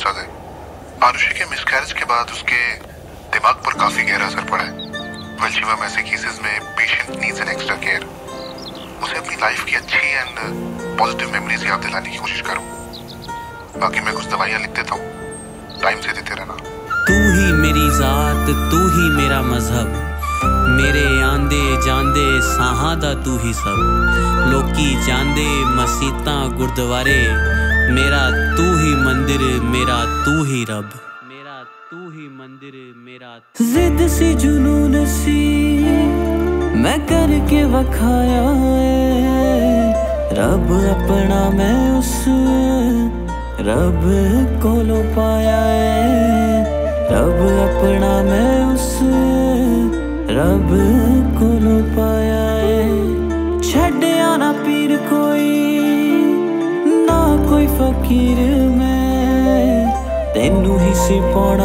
बहुत ज्यादा है। आरुषि के मिसकैरेज के बाद उसके दिमाग पर काफी गहरा असर पड़ा है। वेल शिवम, ऐसे केसेस में patient needs an extra care. उसे अपनी लाइफ की अच्छी एंड पॉजिटिव मेमोरीज याद दिलाने की कोशिश करो। बाकी मैं कुछ दवाइयाँ लिख देता हूँ, टाइम से देते रहना। तू ही मेरी जात, तू ही मेरा मजहब, मेरे आंदे जांदे साहां दा तू ही सब। लोकी जांदे मसीतां गुरद्वारे, मेरा तू ही मंदिर, मेरा तू ही रब, मेरा तू ही मंदिर, मेरा। जिद सी जुनून सी मैं करके वखाया है, रब अपना मैं उस रब कोलों पाया है। रब अपना मैं उस रब कोलों पाया है। छड्डिया ना पीर कोई ना कोई फकीर, मैं तेनू ही सी पाना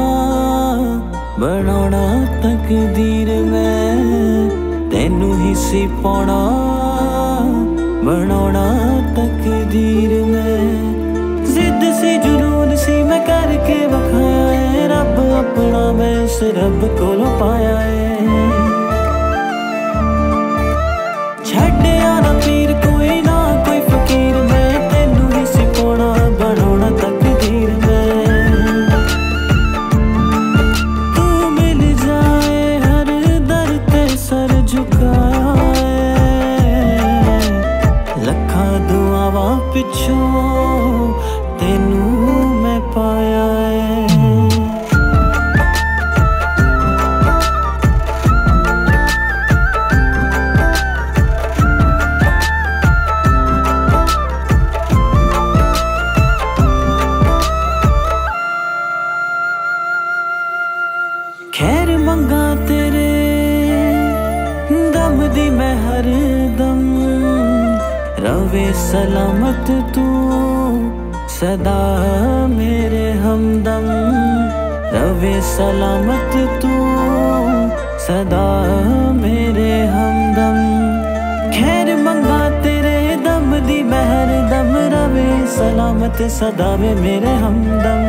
बनाना तकदीर, मैं तेनू ही सी पाना बनाना तकदीर में। जिद सी जुनून सी मैं करके वखाया है, रब अपना मैं उस रब कोलों पाया है। छड्डिया ना पीर कोई ना कोई फकीर, मैं तेनू ही सी पाना बनाना तकदीर में। तू मिल जाए हर दर ते सर झुकाया है, लखा दुआवां पिछों तेनू मैं पाया है। खैर मंगा तेरे दम दी मैं हर दम, रवे सलामत तू सदा मेरे हमदम। रवे सलामत तू सदा मेरे हमदम। खैर मंगा तेरे दम दी महर दम, रवे सलामत सदा वे मेरे हमदम।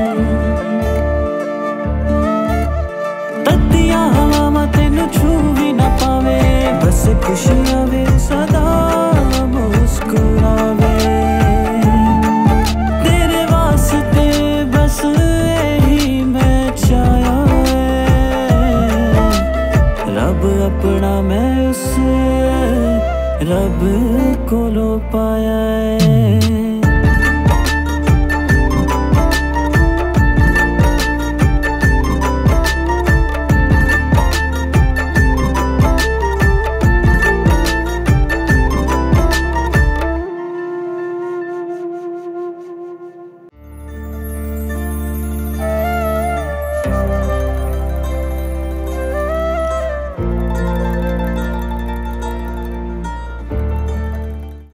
तत्तियां हवावां तेनू छू भी ना पावे, बस खुशी आवे सदा मुस्कुरावे। तेरे वास्ते बस यही मैं चाहा है, रब अपना मैं उस रब कोलों पाया है।